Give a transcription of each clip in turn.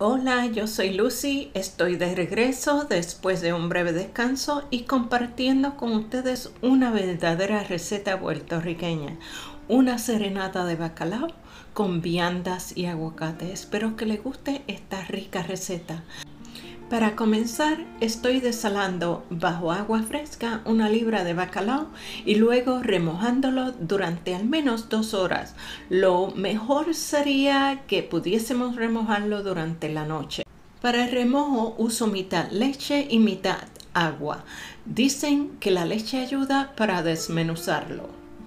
Hola, yo soy Lucy, estoy de regreso después de un breve descanso y compartiendo con ustedes una verdadera receta puertorriqueña, una serenata de bacalao con viandas y aguacate. Espero que les guste esta rica receta. Para comenzar, estoy desalando bajo agua fresca 1 libra de bacalao y luego remojándolo durante al menos 2 horas. Lo mejor sería que pudiésemos remojarlo durante la noche. Para el remojo uso mitad leche y mitad agua. Dicen que la leche ayuda para desmenuzarlo.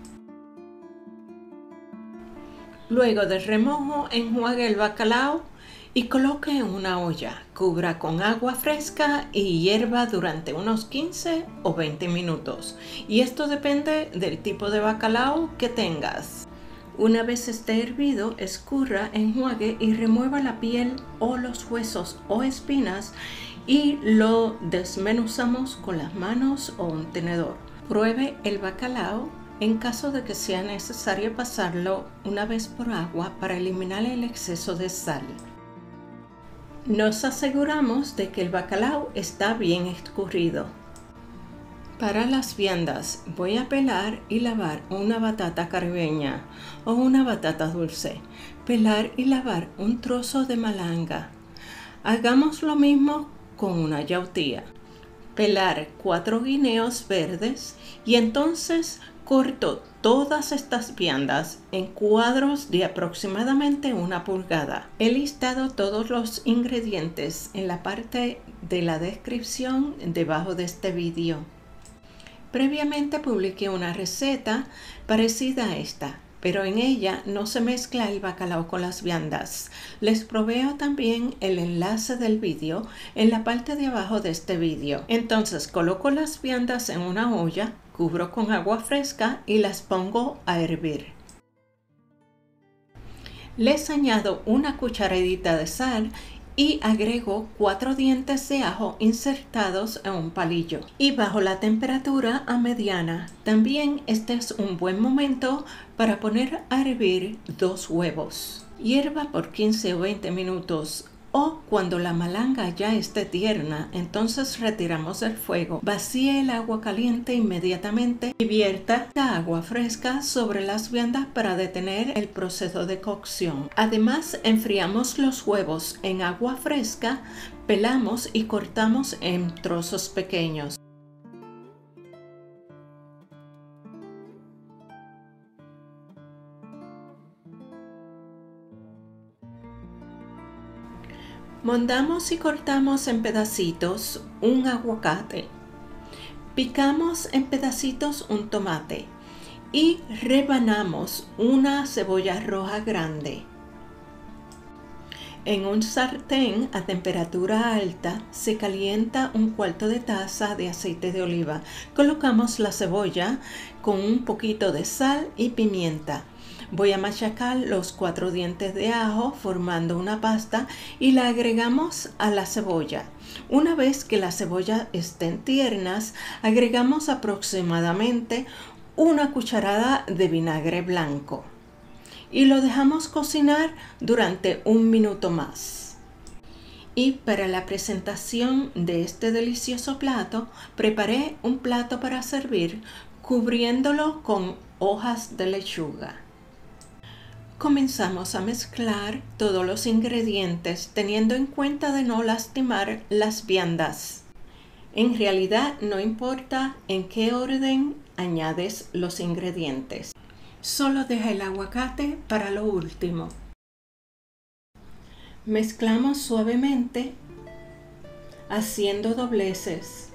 Luego del remojo, enjuague el bacalao y coloque en una olla. Cubra con agua fresca y hierva durante unos 15 o 20 minutos. Y esto depende del tipo de bacalao que tengas. Una vez esté hervido, escurra, enjuague y remueva la piel o los huesos o espinas y lo desmenuzamos con las manos o un tenedor. Pruebe el bacalao en caso de que sea necesario pasarlo una vez por agua para eliminar el exceso de sal. Nos aseguramos de que el bacalao está bien escurrido. Para las viandas voy a pelar y lavar una batata caribeña o una batata dulce. Pelar y lavar un trozo de malanga. Hagamos lo mismo con una yautía. Pelar 4 guineos verdes y entonces corto todas estas viandas en cuadros de aproximadamente 1 pulgada. He listado todos los ingredientes en la parte de la descripción debajo de este vídeo. Previamente publiqué una receta parecida a esta, pero en ella no se mezcla el bacalao con las viandas. Les proveo también el enlace del vídeo en la parte de abajo de este vídeo. Entonces coloco las viandas en una olla, cubro con agua fresca y las pongo a hervir. Les añado una cucharadita de sal y agrego 4 dientes de ajo insertados en un palillo y bajo la temperatura a mediana. También este es un buen momento para poner a hervir 2 huevos. Hierva por 15 o 20 minutos o cuando la malanga ya esté tierna, entonces retiramos el fuego. Vacíe el agua caliente inmediatamente y vierta la agua fresca sobre las viandas para detener el proceso de cocción. Además, enfriamos los huevos en agua fresca, pelamos y cortamos en trozos pequeños. Mondamos y cortamos en pedacitos un aguacate. Picamos en pedacitos un tomate y rebanamos una cebolla roja grande. En un sartén a temperatura alta se calienta 1/4 de taza de aceite de oliva. Colocamos la cebolla con un poquito de sal y pimienta. Voy a machacar los 4 dientes de ajo formando una pasta y la agregamos a la cebolla. Una vez que las cebollas estén tiernas, agregamos aproximadamente 1 cucharada de vinagre blanco y lo dejamos cocinar durante 1 minuto más. Y para la presentación de este delicioso plato, preparé un plato para servir cubriéndolo con hojas de lechuga. Comenzamos a mezclar todos los ingredientes teniendo en cuenta de no lastimar las viandas. En realidad no importa en qué orden añades los ingredientes. Solo deja el aguacate para lo último. Mezclamos suavemente haciendo dobleces.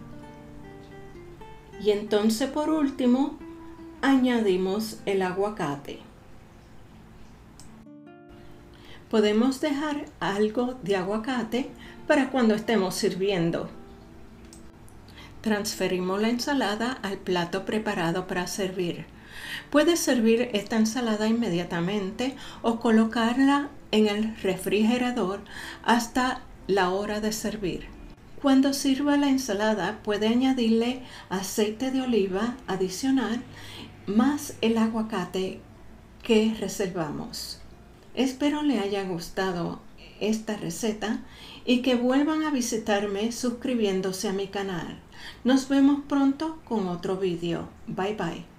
Y entonces por último añadimos el aguacate. Podemos dejar algo de aguacate para cuando estemos sirviendo. Transferimos la ensalada al plato preparado para servir. Puedes servir esta ensalada inmediatamente o colocarla en el refrigerador hasta la hora de servir. Cuando sirva la ensalada, puede añadirle aceite de oliva adicional más el aguacate que reservamos. Espero le haya gustado esta receta y que vuelvan a visitarme suscribiéndose a mi canal. Nos vemos pronto con otro vídeo. Bye bye.